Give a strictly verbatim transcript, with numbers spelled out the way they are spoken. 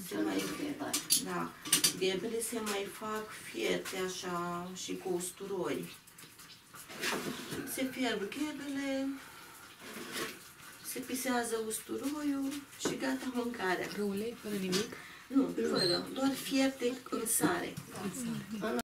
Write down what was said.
se mai, da, ghebele se mai fac fierte așa și cu usturoi. Se fierb ghebele, se pisează usturoiul și gata mâncarea. Fără ulei, fără nimic? Nu, fără, doar fierte în sare. În sare.